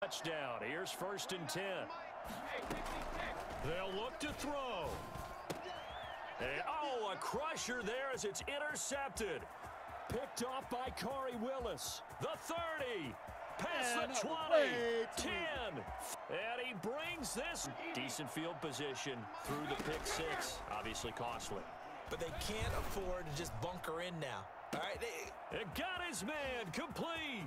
touchdown. Here's 1st and 10. They'll look to throw. And, oh, a crusher there as it's intercepted. Picked off by Corey Willis. The 30. Past the 20. 10. And he brings this. Decent field position through the pick six. Obviously costly. But they can't afford to just bunker in now. All right. It got his man complete.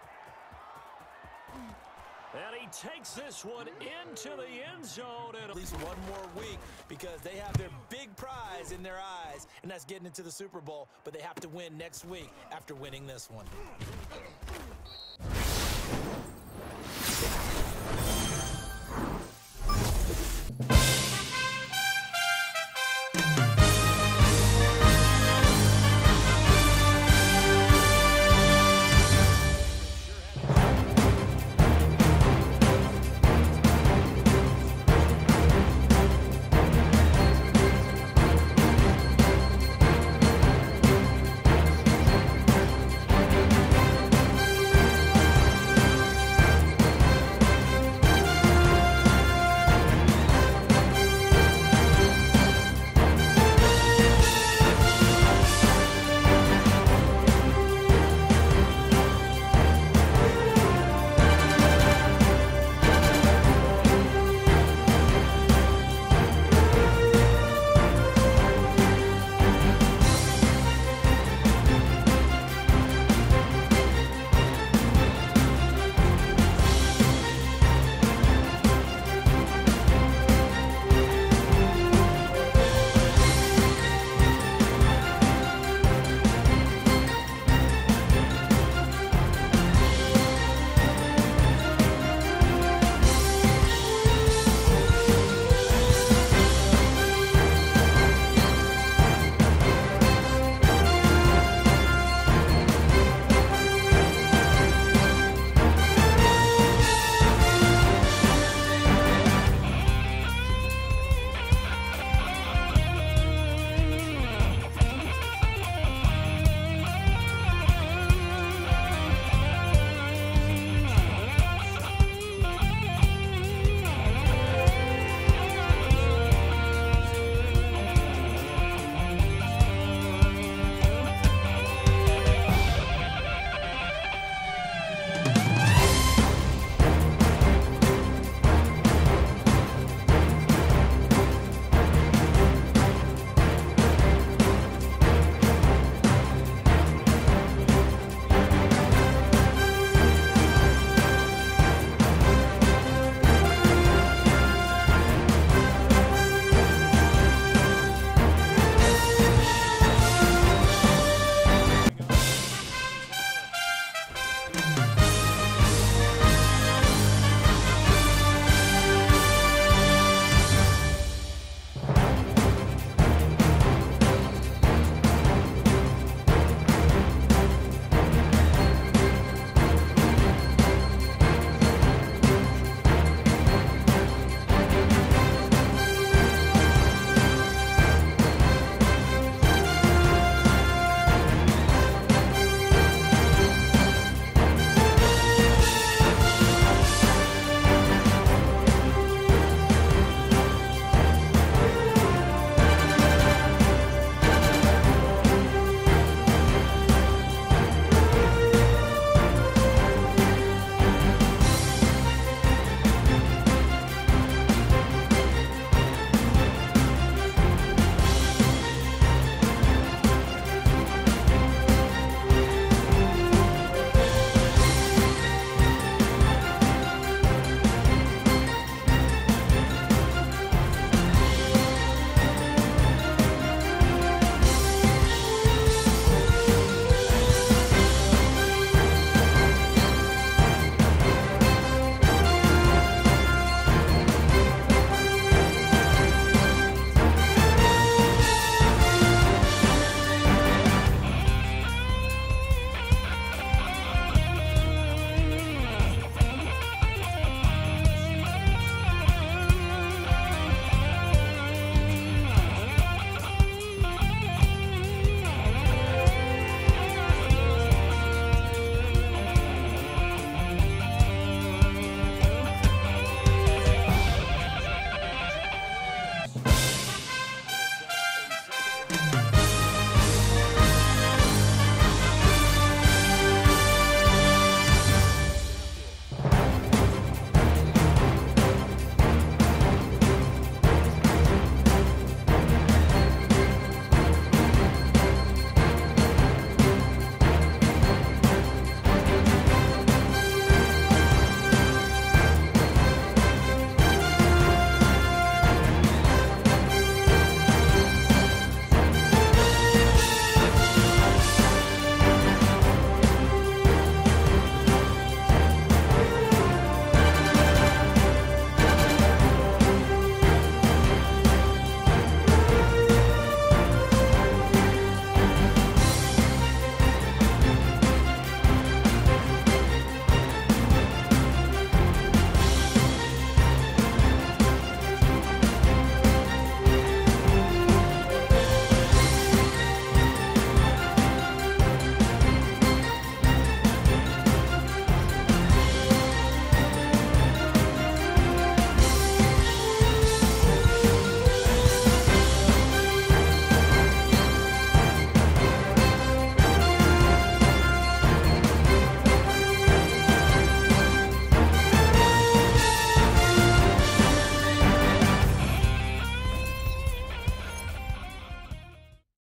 And he takes this one into the end zone. And at least one more week because they have their big prize in their eyes, and that's getting into the Super Bowl. But they have to win next week after winning this one.